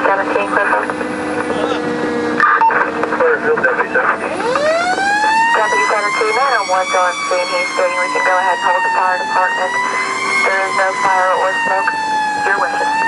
17, Clearfield. Clearfield, Deputy 17. Deputy 17, 901's on scene. He's stating we can go ahead and hold the fire department. There is no fire or smoke. Your wishes.